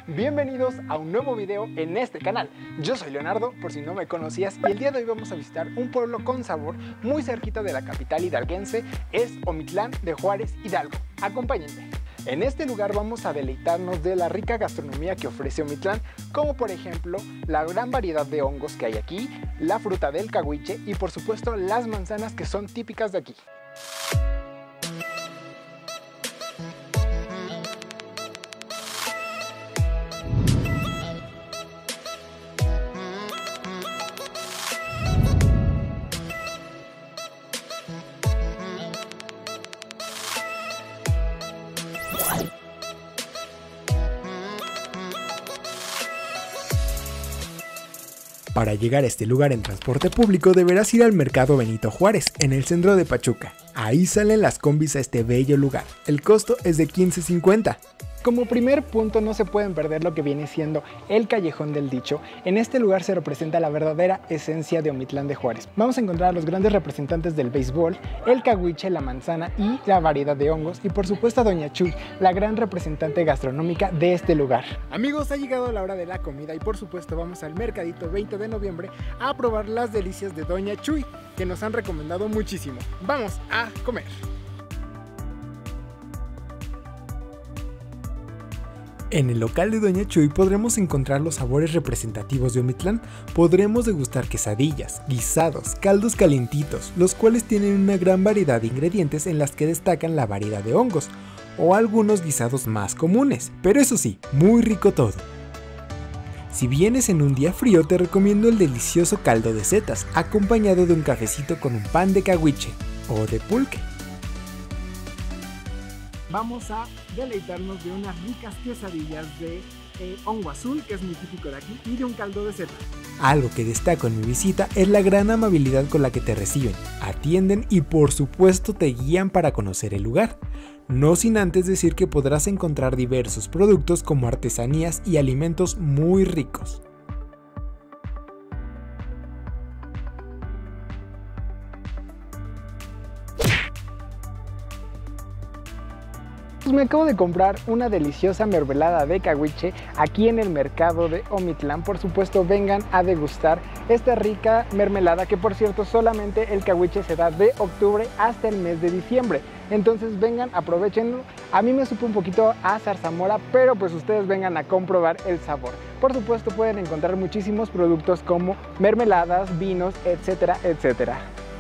Bienvenidos a un nuevo video en este canal. Yo soy Leonardo, por si no me conocías, y el día de hoy vamos a visitar un pueblo con sabor muy cerquita de la capital hidalguense, es Omitlán de Juárez, Hidalgo. Acompáñenme. En este lugar vamos a deleitarnos de la rica gastronomía que ofrece Omitlán, como por ejemplo la gran variedad de hongos que hay aquí, la fruta del cahuiche y por supuesto las manzanas que son típicas de aquí. Para llegar a este lugar en transporte público deberás ir al Mercado Benito Juárez, en el centro de Pachuca. Ahí salen las combis a este bello lugar. El costo es de $15.50. Como primer punto no se pueden perder lo que viene siendo el Callejón del Dicho. En este lugar se representa la verdadera esencia de Omitlán de Juárez. Vamos a encontrar a los grandes representantes del béisbol, el cahuiche, la manzana y la variedad de hongos. Y por supuesto a Doña Chuy, la gran representante gastronómica de este lugar. Amigos, ha llegado la hora de la comida y por supuesto vamos al mercadito 20 de noviembre a probar las delicias de Doña Chuy, que nos han recomendado muchísimo. ¡Vamos a comer! En el local de Doña Chuy podremos encontrar los sabores representativos de Omitlán. Podremos degustar quesadillas, guisados, caldos calientitos, los cuales tienen una gran variedad de ingredientes en las que destacan la variedad de hongos, o algunos guisados más comunes, pero eso sí, muy rico todo. Si vienes en un día frío te recomiendo el delicioso caldo de setas, acompañado de un cafecito con un pan de cahuiche, o de pulque. Vamos a deleitarnos de unas ricas quesadillas de hongo azul, que es muy típico de aquí, y de un caldo de setas. Algo que destaco en mi visita es la gran amabilidad con la que te reciben, atienden y por supuesto te guían para conocer el lugar. No sin antes decir que podrás encontrar diversos productos como artesanías y alimentos muy ricos. Me acabo de comprar una deliciosa mermelada de cahuiche aquí en el mercado de Omitlán. Por supuesto, vengan a degustar esta rica mermelada, que por cierto solamente el cahuiche se da de octubre hasta el mes de diciembre. Entonces vengan, aprovechenlo. A mí me supo un poquito a zarzamora, pero pues ustedes vengan a comprobar el sabor. Por supuesto pueden encontrar muchísimos productos como mermeladas, vinos, etcétera, etcétera.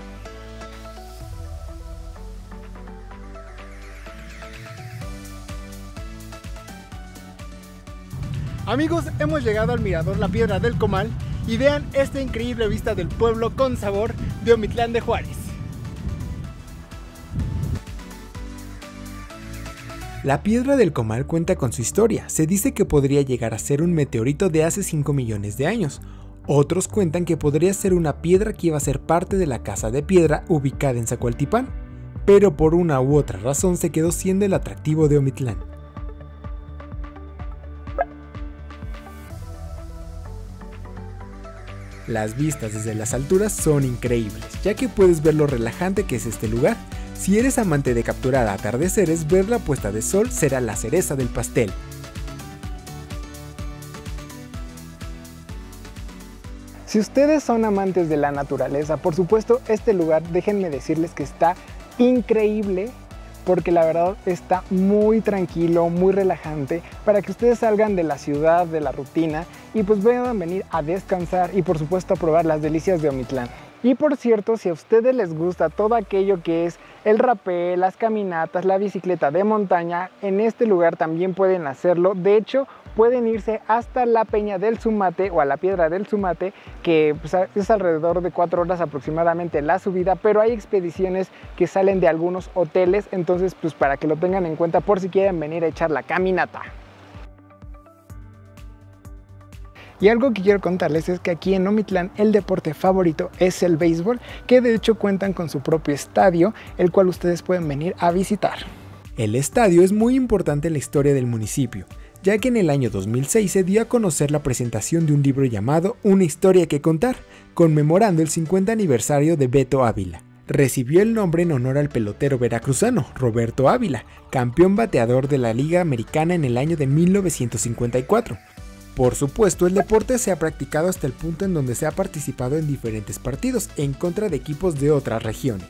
Amigos, hemos llegado al mirador La Piedra del Comal y vean esta increíble vista del pueblo con sabor de Omitlán de Juárez. La Piedra del Comal cuenta con su historia. Se dice que podría llegar a ser un meteorito de hace 5 millones de años. Otros cuentan que podría ser una piedra que iba a ser parte de la Casa de Piedra ubicada en Zacualtipán, pero por una u otra razón se quedó siendo el atractivo de Omitlán. Las vistas desde las alturas son increíbles, ya que puedes ver lo relajante que es este lugar. Si eres amante de capturar atardeceres, ver la puesta de sol será la cereza del pastel. Si ustedes son amantes de la naturaleza, por supuesto este lugar, déjenme decirles que está increíble, porque la verdad está muy tranquilo, muy relajante, para que ustedes salgan de la ciudad, de la rutina, y pues puedan venir a descansar y por supuesto a probar las delicias de Omitlán. Y por cierto, si a ustedes les gusta todo aquello que es el rapel, las caminatas, la bicicleta de montaña, en este lugar también pueden hacerlo. De hecho, pueden irse hasta la Peña del Sumate o a la Piedra del Sumate, que pues, es alrededor de 4 horas aproximadamente la subida, pero hay expediciones que salen de algunos hoteles, entonces pues para que lo tengan en cuenta por si quieren venir a echar la caminata. Y algo que quiero contarles es que aquí en Omitlán el deporte favorito es el béisbol, que de hecho cuentan con su propio estadio, el cual ustedes pueden venir a visitar. El estadio es muy importante en la historia del municipio, ya que en el año 2006 se dio a conocer la presentación de un libro llamado Una historia que contar, conmemorando el 50 aniversario de Beto Ávila. Recibió el nombre en honor al pelotero veracruzano Roberto Ávila, campeón bateador de la Liga Americana en el año de 1954. Por supuesto, el deporte se ha practicado hasta el punto en donde se ha participado en diferentes partidos en contra de equipos de otras regiones.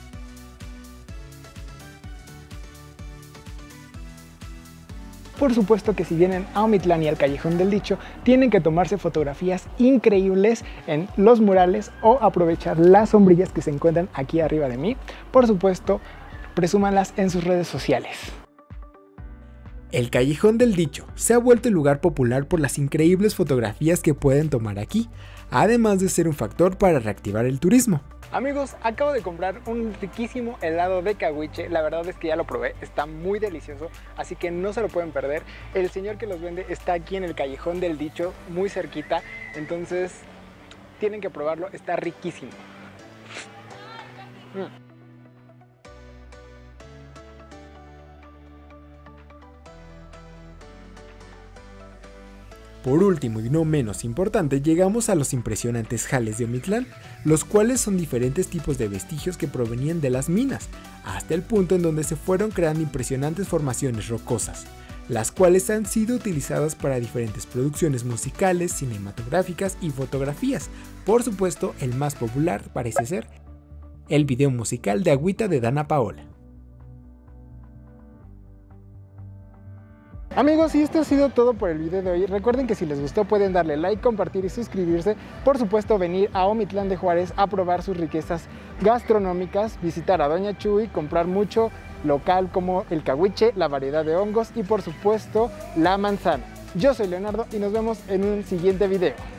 Por supuesto que si vienen a Omitlán y al Callejón del Dicho, tienen que tomarse fotografías increíbles en los murales o aprovechar las sombrillas que se encuentran aquí arriba de mí. Por supuesto, presúmanlas en sus redes sociales. El Callejón del Dicho se ha vuelto el lugar popular por las increíbles fotografías que pueden tomar aquí, además de ser un factor para reactivar el turismo. Amigos, acabo de comprar un riquísimo helado de cahuiche. La verdad es que ya lo probé, está muy delicioso, así que no se lo pueden perder. El señor que los vende está aquí en el Callejón del Dicho, muy cerquita, entonces tienen que probarlo, está riquísimo. Por último y no menos importante, llegamos a los impresionantes jales de Omitlán, los cuales son diferentes tipos de vestigios que provenían de las minas, hasta el punto en donde se fueron creando impresionantes formaciones rocosas, las cuales han sido utilizadas para diferentes producciones musicales, cinematográficas y fotografías. Por supuesto, el más popular parece ser el video musical de Agüita de Dana Paola. Amigos, y esto ha sido todo por el video de hoy. Recuerden que si les gustó pueden darle like, compartir y suscribirse. Por supuesto, venir a Omitlán de Juárez a probar sus riquezas gastronómicas, visitar a Doña Chuy, comprar mucho local como el cahuiche, la variedad de hongos y por supuesto la manzana. Yo soy Leonardo y nos vemos en un siguiente video.